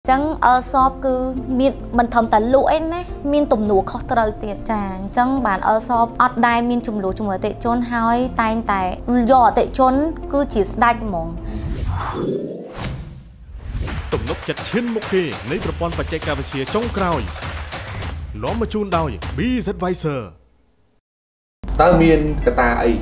chẳng shop cứ miên mình thầm tại lũi nè miên tụm nụ khó trời tiệt trà chẳng bạn shop ở đây miên chùm lúa chùm ở tệ chôn hai tay tại dò tệ chôn cứ chỉ đạch mỏng tụm nốc chặt trên một kỳ lấy propon và chạy cà phê chia trong cào nó mà chun đau BizAdvisor ta miên cái ta ấy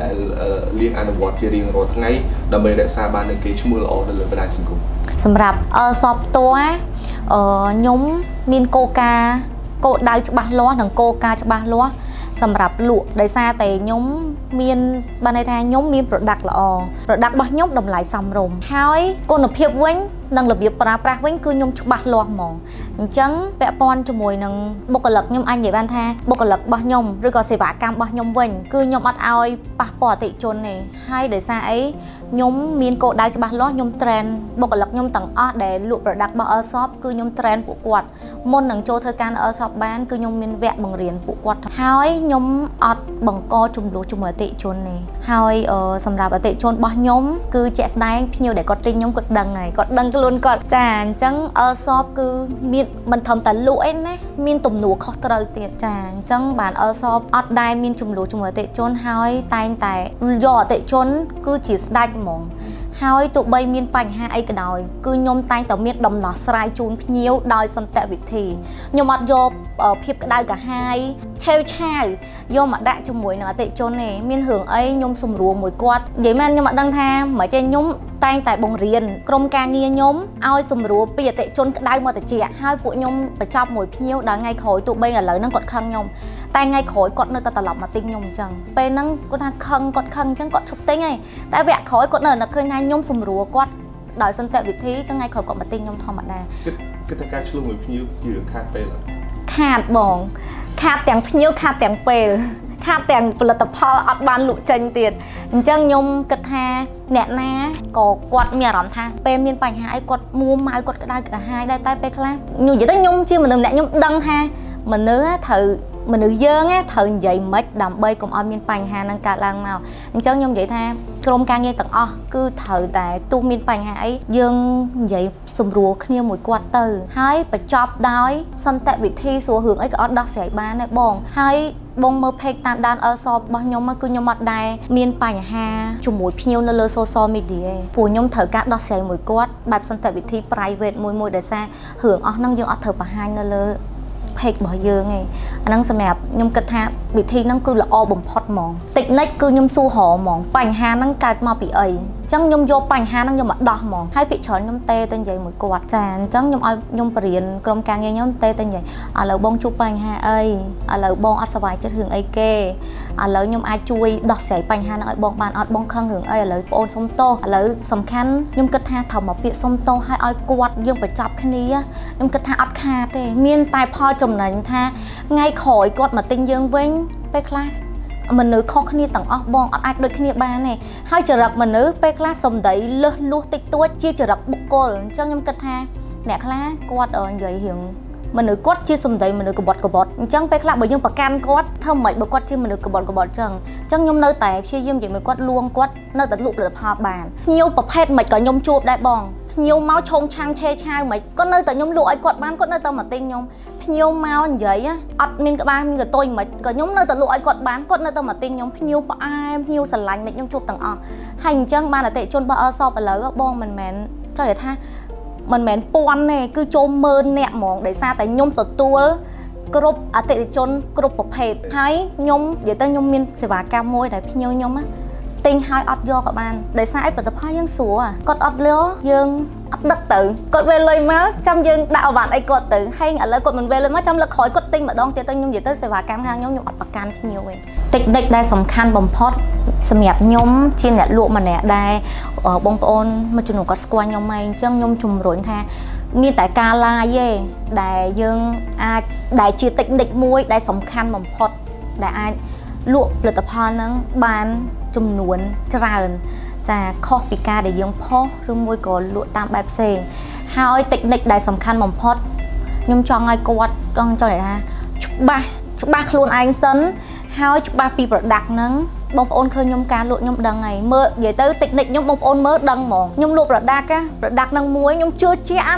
liên an vật kia riêng rồi tháng ấy đam mê đại sa ban được cái chung mưa lọ được lên đại sinh cùng. សម្រាប់ shop តួខ្ញុំមានគោលការណ៍គោលដៅច្បាស់លាស់និងគោលការណ៍ច្បាស់លាស់សម្រាប់លក់ដោយសារតែខ្ញុំមានបានន័យថាខ្ញុំមាន product ល្អ product របស់ខ្ញុំតម្លៃសមរម្យហើយគុណភាពវិញនិងរបៀបប្រើប្រាស់វិញគឺខ្ញុំច្បាស់លាស់ហ្មងអញ្ចឹងពាក់ព័ន្ធជាមួយនឹងបុគ្គលិកខ្ញុំអាចនិយាយបានថាបុគ្គលិករបស់ខ្ញុំឬក៏សេវាកម្មរបស់ខ្ញុំវិញគឺខ្ញុំអត់ឲ្យប៉ះពាល់អតិថិជនទេហើយដោយសារអីខ្ញុំមានគោលដៅច្បាស់លាស់ខ្ញុំ train បុគ្គលិកខ្ញុំទាំងអស់ដែលលក់ product របស់ shop គឺខ្ញុំ train ពួកគាត់មុននឹងចូលធ្វើការនៅ shop បានគឺខ្ញុំមានវគ្គបង្រៀនពួកគាត់ហើយខ្ញុំអត់បង្កចំនួនជាមួយអតិថិជនទេហើយសម្រាប់អតិថិជនរបស់ខ្ញុំគឺជាក់ស្ដែងភ្ញៀវដែលគាត់ទិញខ្ញុំគាត់ដឹងហើយគាត់ដឹងខ្លួនគាត់ចាអញ្ចឹងshop គឺមានមិនធំតែលក់ឯណាមានទំនួលខុសត្រូវទៀតចាអញ្ចឹងបានshop អត់ដែលមានចំនួនជាមួយអតិថិជនហើយតែងតែយកអតិថិជនគឺជាស្ដាច់ហ្មងហើយទោះបីមានបញ្ហាអីក៏ដោយគឺខ្ញុំតែងតែមានដំណោះស្រាយជូនភ្ញៀវដោយសន្តិវិធីខ្ញុំអត់យកភាពក្តៅកាហាយឆេវឆាវយកមកដាក់ជាមួយនឹងអតិថិជនទេមានរឿងអីខ្ញុំសម្រួលមួយគាត់និយាយមែនខ្ញុំអត់ដឹងថាមិនចេះខ្ញុំតែងតែបង្រៀនក្រុមការងារខ្ញុំឲ្យសម្រួលពីអតិថិជនក្តៅមកតិចហើយពួកខ្ញុំបញ្ចប់មួយភ្ញៀវដល់ថ្ងៃក្រោយទោះបីឥឡូវហ្នឹងគាត់ខឹងខ្ញុំតែថ្ងៃក្រោយគាត់នៅតែត្រឡប់មកទិញខ្ញុំអញ្ចឹងពេលហ្នឹងគាត់ថាខឹងគាត់ខឹងអញ្ចឹងគាត់ឈប់ទិញហើយតែវគ្គក្រោយគាត់នៅឃើញថាខ្ញុំសម្រួលគាត់ដោយសន្តិវិធីអញ្ចឹងថ្ងៃក្រោយគាត់មកទិញខ្ញុំធម្មតាគឺតែការឆ្លងមួយភ្ញៀវគឺខាតពេលខាតបងខាតទាំងភ្ញៀវខាតទាំងពេលខាតទាំងផលិតផលអត់បានលក់ចេញទៀតអញ្ចឹងខ្ញុំគិតថាអ្នកណាក៏គាត់មានអារម្មណ៍ថាពេលមានបញ្ហាអីគាត់មួម៉ៅគាត់ក្តៅកាហាយដែរតែពេលខ្លះខ្ញុំនិយាយទៅខ្ញុំជាមនុស្សម្នាក់ខ្ញុំដឹងថាមនុស្សត្រូវមនុស្សយើងត្រូវនិយាយមិនដើម្បីកុំឲ្យមានបញ្ហានឹងកើតឡើងមកអញ្ចឹងខ្ញុំនិយាយថាក្រុមការងារទាំងអស់គឺត្រូវតែទោះមានបញ្ហាអីយើងនិយាយសម្រួលគ្នាមួយគាត់ទៅហើយបញ្ចប់ដោយសន្តិវិធីសួររឿងអីក៏អត់ដោះស្រាយបានដែរបងហើយបងមើល page តាមដានshop របស់ខ្ញុំគឺខ្ញុំអត់ដែរមានបញ្ហាជាមួយភ្ញៀវនៅលើ social media ទេព្រោះខ្ញុំត្រូវការដោះស្រាយមួយគាត់បែបសន្តិវិធី private មួយដោយសាររឿងអស់ហ្នឹងយើងអត់ត្រូវបង្ហាញនៅលើpage របស់យើងឯងអាហ្នឹងសម្រាប់ខ្ញុំគិតថាវិធីហ្នឹងគឺល្អបំផុតហ្មងតិចនិចគឺខ្ញុំសួរហៅហ្មងបញ្ហាហ្នឹងកើតមកពីអីអញ្ចឹងខ្ញុំយកបញ្ហាហ្នឹងខ្ញុំមកដោះហ្មងហើយពីច្រើនខ្ញុំទេទៅនិយាយមួយគាត់ចាអញ្ចឹងខ្ញុំឲ្យខ្ញុំបរៀនក្រុមការងារខ្ញុំទេទៅនិយាយឥឡូវបងជួបបញ្ហាអីឥឡូវបងអត់សុខចិត្តរឿងអីគេឥឡូវខ្ញុំអាចជួយដោះស្រាយបញ្ហាហ្នឹងឲ្យបងបានអត់បងខឹងរឿងអីឥឡូវបងអូនសុំទោសឥឡូវសំខាន់ខ្ញុំគិតថាត្រូវមកពាក្យសុំទោសឲ្យគាត់យើងបញ្ចប់គ្នាខ្ញុំគិតថាអត់ខាតទេមានតែផលចំណេញថាថ្ងៃក្រោយគាត់មកទិញយើងវិញពេលខ្លះមនុស្សខុសគ្នាទាំងអស់បងអត់អាចដូចគ្នាបានទេហើយចរិតមនុស្សពេលខ្លះសំដីលឹះលួសតិចតួចជាចរិតបុគ្គលអញ្ចឹងខ្ញុំគិតថាអ្នកខ្លះគាត់និយាយរឿងមនុស្សគាត់ជាសំដីមនុស្សកបត់អញ្ចឹងពេលខ្លះបើយើងប្រកាន់គាត់ធ្វើមិនបើគាត់ជាមនុស្សកបត់អញ្ចឹងខ្ញុំនៅតែព្យាយាមនិយាយមួយគាត់លួងគាត់នៅតែលក់ផលិតផលបានភ្ញៀវប្រភេទមិនក៏ខ្ញុំជួបដែរបងភ្ញៀវមកឆោងឆាំងឆេឆាវមិនក៏នៅតែខ្ញុំលក់ឲ្យគាត់បានគាត់នៅតែមកទិញខ្ញុំភ្ញៀវមកនិយាយអត់មានក្បាលមានកតុយមិនក៏ខ្ញុំនៅតែលក់ឲ្យគាត់បានគាត់នៅតែមកទិញខ្ញុំភ្ញៀវផ្អែមភ្ញៀវស្រឡាញ់មិនខ្ញុំជួបទាំងអស់ហើយអញ្ចឹងបានអតិថិជនរបស់shopឥឡូវបងមិនមែនចង់និយាយថាមិនមែនពាន់ទេគឺចូល10000នាក់ហ្មងដោយសារតែខ្ញុំទទួលគ្រប់អតិថិជនគ្រប់ប្រភេទហើយខ្ញុំនិយាយទៅខ្ញុំមានសេវាកម្មមួយដែលភ្ញៀវខ្ញុំទិញហើយអត់យកក៏បានដោយសារឯផលិតផលយើងស្រួលគាត់អត់លក់យើងអត់ដឹកទៅគាត់វេលុយមកចាំយើងដាក់អវ៉ាន់អីគាត់ទៅហើយឥឡូវគាត់មិនវេលុយមកចាំលើកក្រោយគាត់ទិញម្ដងទៀតទៅខ្ញុំនិយាយទៅសេវាកម្មខាងខ្ញុំអត់ប្រកាន់ភ្ញៀវទេតិចតិចដែលសំខាន់បំផុតសម្រាប់ខ្ញុំជាអ្នកលក់ម្នាក់ដែរបងប្អូនមួយចំនួនគាត់ស្គាល់ខ្ញុំមកអញ្ចឹងខ្ញុំជំរុញថាមានតែការ live ទេដែលយើងអាចដែលជាតិចនិចមួយដែលសំខាន់បំផុតដែលអាចលក់ផលិតផលហ្នឹងបានចំនួនច្រើនចាខុសពីការដែលយើងផុសឬមួយក៏លក់តាមបែបផ្សេងហើយតិចនិចដែលសំខាន់បំផុតខ្ញុំចង់ឲ្យគាត់ចង់និយាយថាច្បាស់ខ្លួនឯងសិនហើយច្បាស់ពី product ហ្នឹងបងប្អូនឃើញខ្ញុំការលក់ខ្ញុំដឹងហើយមើលនិយាយទៅតិចនិចខ្ញុំបងប្អូនមើលដឹងហ្មងខ្ញុំលក់ product ហ្នឹងមួយខ្ញុំជឿជាក់ណា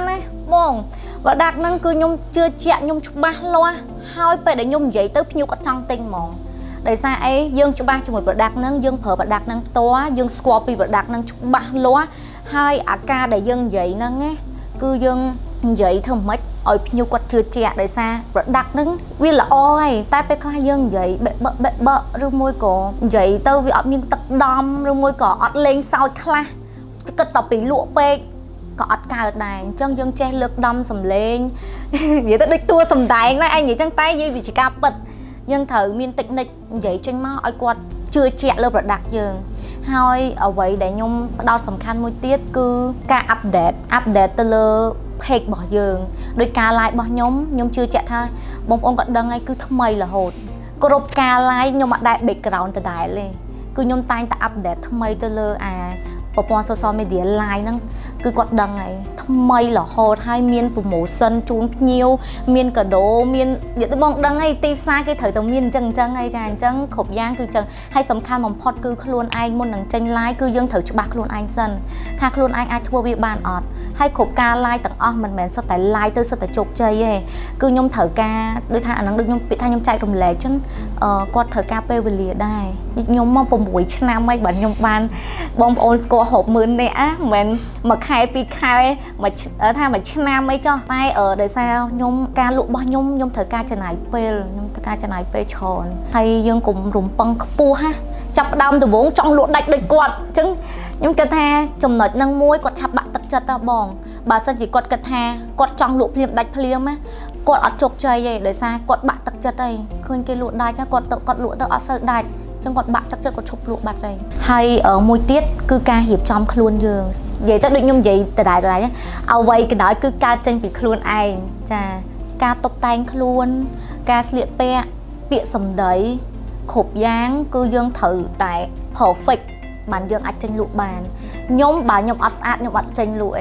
mong và đặt năng cứ nhung chưa chẹt nhung chụp ba loa hai pe để nhung vậy tới nhiêu có trong tinh mong để sao ấy dương chụp ba cho một đặt năng dương phở và đặt năng to dương scorpio và đặt năng chụp ba loa hai ca để dương vậy năng á cứ dương vậy thầm mấy ở nhiêu quạt chưa chẹt để sao đặt năng vì là oi tai pe khai dương vậy bợ rồi môi cổ vậy tao bị ấp nhưng tập đom rồi môi cổ ọt lên sau kha cái tập bị lụa pe có ọt cao đài chân dân che lực đâm sầm lên vậy tới tua sầm đài nói anh vậy chân tay gì vì chỉ ca bật nhân thử miên tịnh nịch vậy trên má ai quạt chưa chẹt lâu rồi đặt giường hai ở vậy để nhung đau sầm khăn môi tiết cứ ca update từ lơ page bỏ giường đôi ca lại bỏ nhung chưa chẹt thôi bông ông còn đăng ai cứ thâm mây là hột cô ca lại nhung mặt đại background từ đại lên cứ nhung tay ta update thâm mây từ lơ bọn social media like năng cứ quạt đằng này thâm mây là hot hai miên promotion chun nhiều miên cả đồ miên vậy tôi mong đằng này tiếp xa cái thời tàu miên chân hay chàng chân khổng giang cứ chân hay sắm khăn mỏng pot cứ luôn anh muốn đằng tranh like cứ dương thử cho bác luôn anh sân thạc luôn anh ai thua việc bàn ọt hay khổng ca like tặng mình sao tại like tôi sao tại chụp chơi ấy cứ nhung thử ca đôi thà năng được nhung bị thay nhung chạy đồng lệ chân quạt thử ca pe về lìa đai nhung mong bông buổi nam mấy bạn nhung ban bông ôn score hộp mượn nè mình mà khai pi khai mà ở tha mà nam mấy cho tay ở đời sao nhung ca lụa bao nhung thời ca chân này pe nhung thời ca chân này pe tròn hay dương cùng rụng băng pu ha chập đâm từ bốn trong lụa đạch đạch quạt chứ nhung ca tha chồng nợ nâng môi quạt chập bạn tập chật ta bòn bà sân chỉ quạt cật hà quạt trong lụa liệm đạch liệm á quạt ở chụp chơi vậy đời sao quạt bạn tập chật đây khơi cái lụa đai cái quạt lụa tao ở sợi đạch chẳng còn bạn chắc chắn có chụp lụa bạc đây hay ở môi tiết cứ ca hiệp trong luôn giường vậy tất định nhung vậy từ đại nhé ao vậy cái đó cứ ca tranh bị luôn ai chà ca tóc tay luôn ca liệt pe bịa sầm đấy khộp dáng cứ dương thử tại perfect bàn dương ạch tranh lụa bàn nhóm bà nhóm ắt át nhóm ắt tranh lụa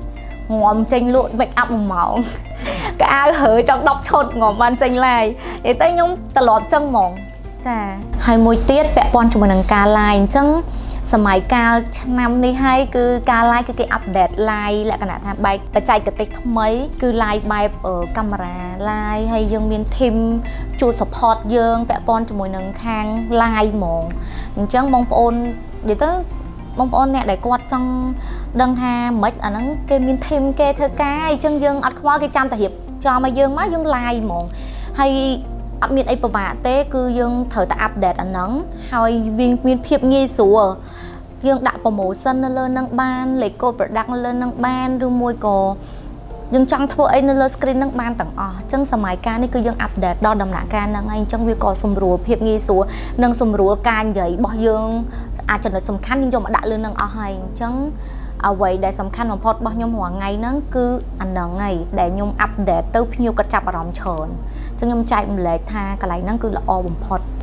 ngòm tranh lụa make up mỏng cái ai hở trong đọc chốt ngòm bàn tranh lại để tay nhóm tờ lọt chân mỏng chà hai môi tiết vẽ pon cho mình đằng ca like chânสมัยกาลนำนี้ให้คือการไลน์คือการอัปเดตไลน์และขณะทำใบปัจจัยกติกาไม่คือไลน์ใบกัมราไลน์ให้ยังมีทีมจูดสปอร์ตยังแปะปอนจมูกหนึ่งข้างไลน์หมองอย่างเช่นมองปอนเดี๋ยวต้องมองปอนเนี่ยได้กวาดจังดังฮาเม็ดอันนั้นเกมีทีมเกเธอกายจังยังอัดคว้าเกจำแต่เหียบจอมายังมายังไลน์หมองให้อัปเดตไอ้ประมาทเต้คือยังเธอแต่อัปเดตอันนั้นให้มีเพียบงี้สัวยังดักโปรโมชั่นนั่นเลยนั่งบ้านเลยโกประดักนั่นเลยนั่งบ้านดูมวยโกยังจังทั่วไอ้นั่นเลยสกรีนนั่งบ้านต่างจังสมัยการนี่คือยังอัปเดตดอดำหนักการนั่งไอ้จังวิโกสมรู้เพียบงี้สัวนั่งสมรู้การใหญ่บ่ยังอาจจะหน่อยสำคัญยังจะมาดักเลยนั่งให้จังเอาไว้ได้สำคัญของพอดบ่ยมหัวไงนั่นคืออันนั้นไงได้ยมอัปเดตเติมพิวกระจับอารมณ์เชิญจังยมใจมันเลยท่ากระไรนั่นคือละอบุ๋มพอด